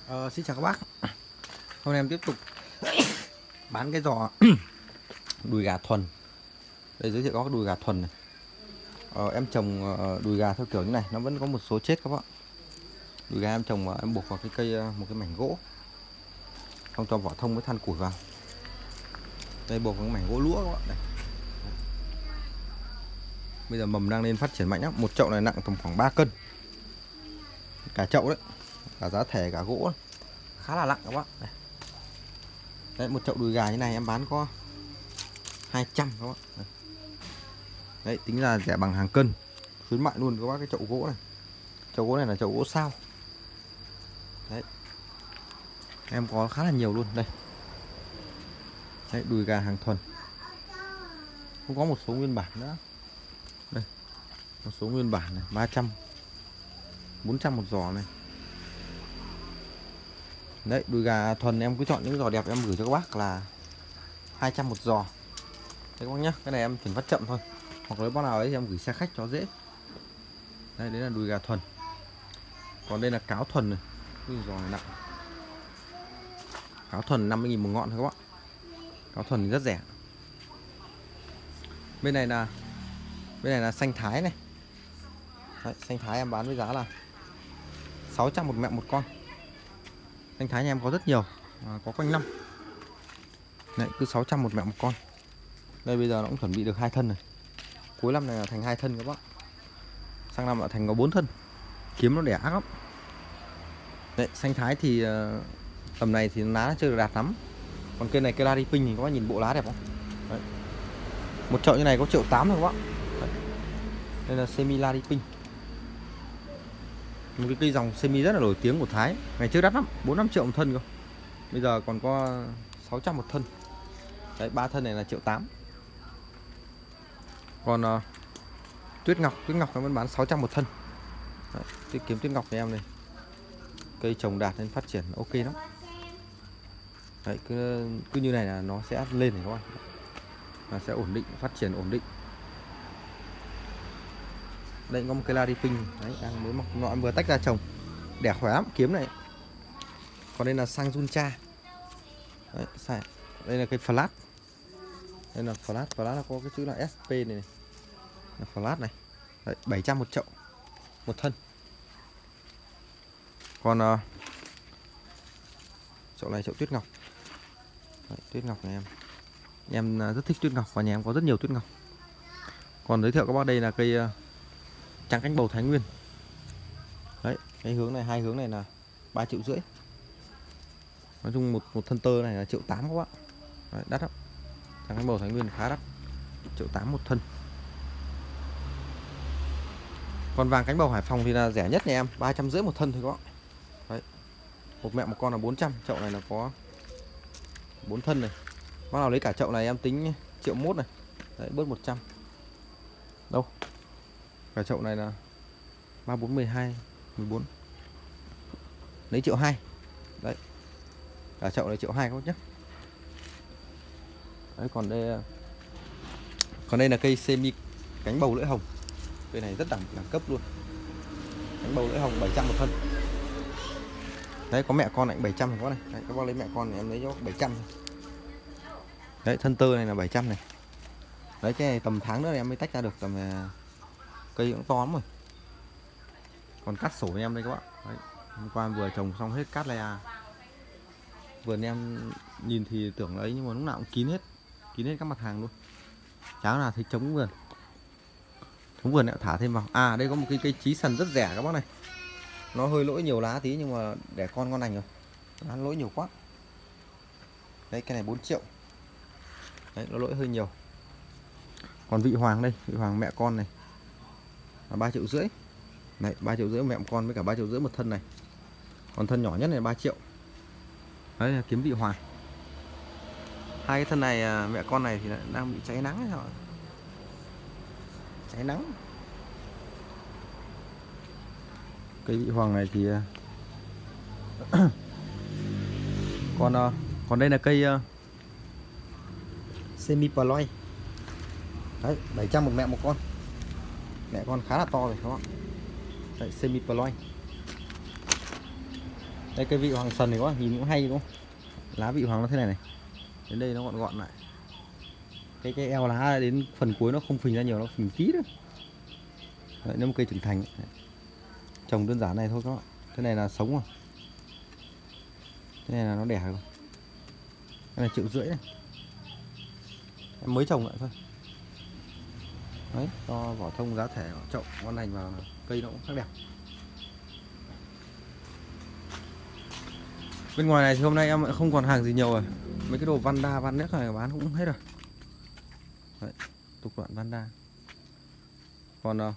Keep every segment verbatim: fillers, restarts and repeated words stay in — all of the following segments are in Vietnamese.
Ờ, xin chào các bác. Hôm nay em tiếp tục bán cái giò đùi gà thuần. Đây, giới thiệu các bác đùi gà thuần này. Ờ, em trồng đùi gà theo kiểu như này, nó vẫn có một số chết các bác. Đùi gà em trồng em buộc vào cái cây, một cái mảnh gỗ, không cho vỏ thông với than củi vào. Đây, buộc vào cái mảnh gỗ lũa các bạn. Đây. Bây giờ mầm đang lên phát triển mạnh lắm. Một chậu này nặng tầm khoảng ba cân. Cả chậu đấy, cả giá thể cả gỗ này. Khá là nặng các bác. Đây. Đấy, một chậu đùi gà như này em bán có hai trăm các bác. Đây. Đấy, tính là rẻ bằng hàng cân, khuyến mại luôn các bác. Cái chậu gỗ này, chậu gỗ này là chậu gỗ sao. Đấy, em có khá là nhiều luôn. Đây, đấy, đùi gà hàng thuần, cũng có một số nguyên bản nữa. Đây, một số nguyên bản này, ba trăm, bốn trăm một giò này. Đấy, đùi gà thuần em cứ chọn những giò đẹp em gửi cho các bác là hai trăm một giò. Đấy các bác nhá, cái này em chuyển phát chậm thôi, hoặc nếu bác nào ấy thì em gửi xe khách cho dễ. Đây, đấy là đùi gà thuần. Còn đây là cáo thuần này. Ui, giò này nặng. Cáo thuần năm mươi nghìn một ngọn thôi các bác. Cáo thuần thì rất rẻ. Bên này là bên này là xanh thái này. Đấy, xanh thái em bán với giá là sáu trăm một mẹ một con. Xanh thái nhà em có rất nhiều, à, có quanh năm. Đấy, cứ sáu trăm một mẹ một con. Đây, bây giờ nó cũng chuẩn bị được hai thân này. Cuối năm này là thành hai thân các bác. Sang năm là thành có bốn thân. Kiếm nó đẻ ác lắm. Đấy, xanh thái thì uh, tầm này thì lá nó chưa được đạt lắm. Còn cây này, cây Lariping thì các bác nhìn bộ lá đẹp không? Đấy. Một chậu như này có triệu tám rồi các bác. Đấy. Đây là semi Lariping, một cái cây dòng semi rất là nổi tiếng của Thái. Ngày trước đắt lắm, bốn năm triệu một thân cơ. Bây giờ còn có sáu trăm một thân. Đấy, ba thân này là triệu tám. Còn uh, tuyết ngọc, tuyết ngọc em vẫn bán sáu trăm một thân. Đấy, cái kiếm tuyết ngọc của em này, cây trồng đạt nên phát triển ok lắm. Đấy, cứ, cứ như này là nó sẽ lên này các bạn, và sẽ ổn định, phát triển ổn định. Đây có một cây Lariping đấy, đang mới mọc nọ, em vừa tách ra trồng, đẻ khỏe lắm, kiếm này. Còn đây là sang Juncha. Đấy, sai. Đây là cây flat. Đây là flat, flat là có cái chữ là ét pê này, này. Là flat này. Đấy, bảy trăm một chậu, một thân. Còn uh, chậu này chậu tuyết ngọc. Đấy, tuyết ngọc này em em rất thích tuyết ngọc, và nhà em có rất nhiều tuyết ngọc. Còn giới thiệu các bác đây là cây uh, trắng cánh bầu Thái Nguyên. Đấy, cái hướng này, hai hướng này là ba triệu rưỡi. Nói chung một một thân tơ này là triệu tám các bác. Đấy, đắt lắm. Trắng cánh bầu Thái Nguyên khá đắt, triệu tám một thân. Còn vàng cánh bầu Hải Phòng thì là rẻ nhất nhà em, ba trăm rưỡi một thân thôi các bác. Đấy, một mẹ một con là bốn trăm. Chậu này là có bốn thân này. Bác nào lấy cả chậu này em tính triệu mốt này. Đấy, bớt một trăm. Đâu? Cả chậu này là ba bốn mười hai mười bốn. Lấy triệu hai. Đấy. Cả chậu này triệu hai các bác nhé. Đấy, còn đây Còn đây là cây semi cánh bầu lưỡi hồng. Cây này rất đẳng đẳng cấp luôn. Cánh bầu lưỡi hồng bảy trăm một thân. Đấy, có mẹ con lại bảy trăm có này. Đấy, các bác lấy mẹ con thì em lấy cho bảy trăm. Đấy, thân tơ này là bảy trăm này. Đấy, cái này tầm tháng nữa này em mới tách ra được, tầm cây cũng to lắm rồi. Còn cắt sổ em đây các bạn. Đấy, hôm qua em vừa trồng xong hết cát lea. Vườn em nhìn thì tưởng ấy, nhưng mà lúc nào cũng kín hết, kín hết các mặt hàng luôn. Cháo là thấy trống vườn, trống vườn lại thả thêm vào. À, đây có một cái cây chí sần rất rẻ các bác này. Nó hơi lỗi nhiều lá tí, nhưng mà đẻ con ngon lành rồi. Nó lỗi nhiều quá. Đấy, cái này bốn triệu. Đấy, nó lỗi hơi nhiều. Còn vị hoàng đây, vị hoàng mẹ con này là ba triệu rưỡi. Đấy, ba triệu rưỡi mẹ một con với cả ba triệu rưỡi một thân này. Còn thân nhỏ nhất này ba triệu. Đấy là kiếm vị hoàng. Hai cái thân này mẹ con này thì đang bị cháy nắng rồi. Cháy nắng. Cây vị hoàng này thì còn còn đây là cây uh, semi ploy. Đấy, bảy trăm một mẹ một con. Mẹ con khá là to rồi các bạn. Đấy, semi ploy. Đây cây vị hoàng sần này quá, nhìn cũng hay đúng không? Lá vị hoàng nó thế này này. Đến đây nó gọn gọn lại. Cái cái eo lá đến phần cuối nó không phình ra nhiều, nó phình tí thôi. Đấy, nó một cây trưởng thành. Đấy. Trồng đơn giản này thôi các bạn. Thế này là sống rồi. Thế này là nó đẻ rồi. Cái này triệu rưỡi này. Em mới trồng lại thôi. Đấy, cho vỏ thông giá thể chậu ngon lành vào cây nó cũng khác đẹp. Bên ngoài này thì hôm nay em không còn hàng gì nhiều rồi. Mấy cái đồ Vanda, Vanex này bán cũng hết rồi. Đấy, tục đoạn Vanda. Còn uh,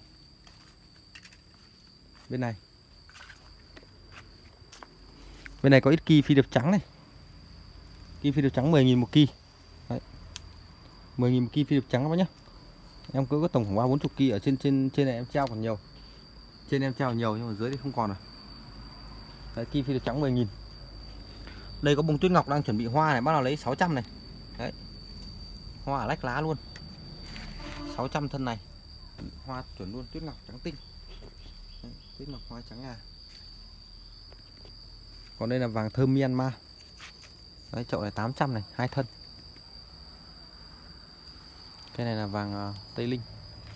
bên này bên này có ít ki phi điệp trắng này. Ki phi điệp trắng mười nghìn một ki. Đấy. mười nghìn một ki phi điệp trắng các bác nhá. Em cứ có tổng khoảng ba bốn mươi ki ở trên trên trên này em treo còn nhiều. Trên em treo nhiều nhưng mà dưới thì không còn rồi. Đấy, ki phi điệp trắng mười nghìn. Đây có bông tuyết ngọc đang chuẩn bị hoa này, bắt đầu lấy sáu trăm này. Đấy. Hoa lách lá luôn. sáu trăm thân này. Hoa chuẩn luôn, tuyết ngọc trắng tinh. Đấy, tuyết ngọc hoa trắng ngà. Còn đây là vàng thơm Myanmar. Đấy, chậu này tám trăm này, hai thân. Cái này là vàng uh, Tây Linh.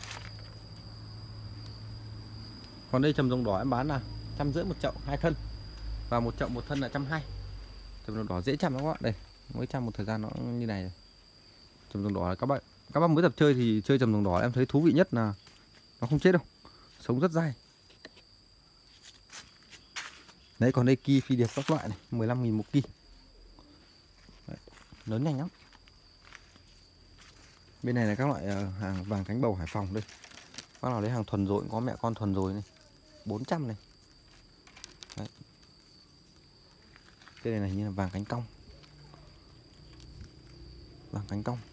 Còn đây trầm rồng đỏ em bán là trăm rưỡi một chậu, hai thân. Và một chậu một thân là trăm hai. Trầm rồng đỏ dễ chăm lắm các bạn. Đây, mới chăm một thời gian nó như này rồi. Trầm rồng đỏ là các bạn các bạn mới tập chơi thì chơi trầm rồng đỏ em thấy thú vị nhất là nó không chết đâu, sống rất dai. Đấy, còn đây ki phi điệp các loại này, mười lăm nghìn một ki. Đấy, lớn nhanh lắm. Bên này là các loại uh, hàng vàng cánh bầu Hải Phòng đây. Bác nào lấy hàng thuần rồi, có mẹ con thuần rồi này, bốn trăm này. Đấy. Cái này này như là vàng cánh cong. Vàng cánh cong.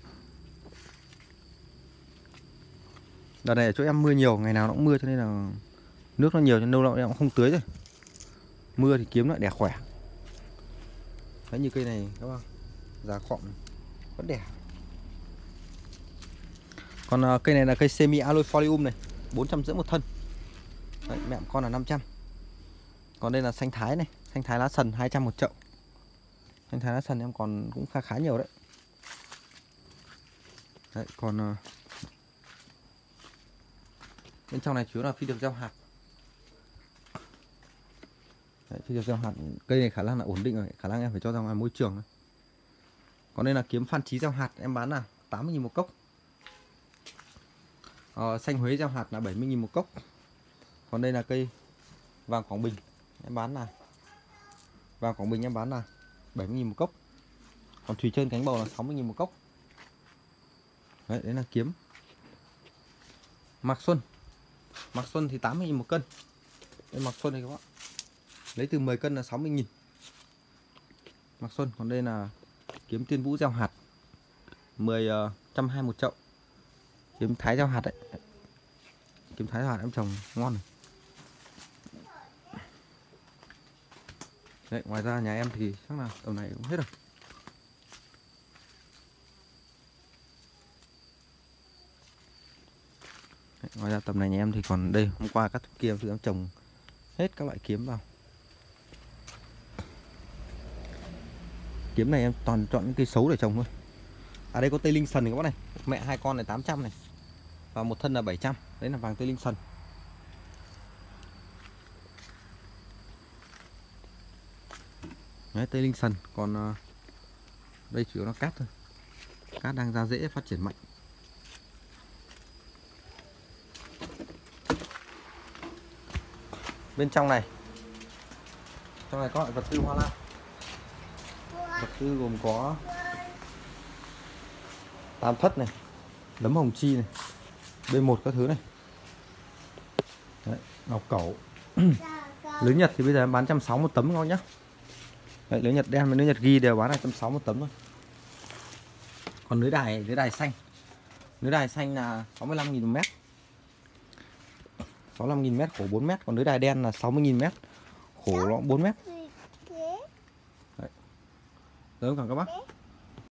Đợt này ở chỗ em mưa nhiều, ngày nào nó cũng mưa cho nên là nước nó nhiều cho nên lâu lâu em cũng không tưới rồi. Mưa thì kiếm lại đẻ khỏe. Đấy, như cây này các bạn, giá khọm vẫn đẻ. Còn uh, cây này là cây semi aloifolium này, bốn trăm rưỡi một thân. Đấy, mẹ con là năm trăm. Còn đây là xanh thái này, xanh thái lá sần hai trăm một chậu. Xanh thái lá sần em còn cũng khá khá nhiều đấy. Đấy, còn uh, bên trong này chủ yếu là phi điệp gieo hạt. Đấy, phi điệp gieo hạt, cây này khả năng là ổn định rồi, khả năng em phải cho ra ngoài môi trường thôi. Còn đây là kiếm Phan Chí gieo hạt, em bán là tám mươi nghìn một cốc. Ờ, xanh Huế gieo hạt là bảy mươi nghìn một cốc. Còn đây là cây vàng Quảng Bình, em bán là vàng Quảng Bình em bán là bảy mươi nghìn một cốc. Còn Thủy Trơn cánh bầu là sáu mươi nghìn một cốc. Đấy, đấy là kiếm Mạc Xuân. Mạc Xuân thì tám mươi nghìn một cân. Đây Mạc Xuân này các bạn. Lấy từ mười cân là sáu mươi nghìn. Mạc Xuân. Còn đây là kiếm Tiên Vũ gieo hạt, mười uh, trăm hai một chậu. Kiếm Thái gieo hạt đấy. Kiếm Thái gieo hạt em trồng ngon này. Đấy, ngoài ra nhà em thì chắc là tầm này cũng hết rồi. Đấy, ngoài ra tầm này nhà em thì còn đây, hôm qua các kia em trồng hết các loại kiếm vào. Kiếm này em toàn chọn những cây xấu để trồng thôi. À đây có Tây Linh sần này các bác này, mẹ hai con này tám trăm này. Và một thân là bảy trăm. Đấy là vàng Tây Linh sần. Đấy, Tây Linh sần. Còn uh, đây chủ yếu là cát thôi. Cát đang ra rễ phát triển mạnh. Bên trong này, trong này có loại vật tư hoa lan. Vật tư gồm có tam thất này, nấm hồng chi này, B một các thứ này. Đấy, ngọc cẩu. Lưới Nhật thì bây giờ em bán một trăm sáu mươi một tấm ngon nhá. Đấy, lưới Nhật đen với lưới Nhật ghi đều bán là một trăm sáu mươi một tấm thôi. Còn lưới đài, lưới đài xanh. Lưới đài xanh là sáu mươi lăm nghìn một mét. sáu mươi lăm nghìn mét, khổ bốn mét. Còn lưới đài đen là sáu mươi nghìn mét, khổ nó bốn mét. Đấy. Đấy, cảm các bác.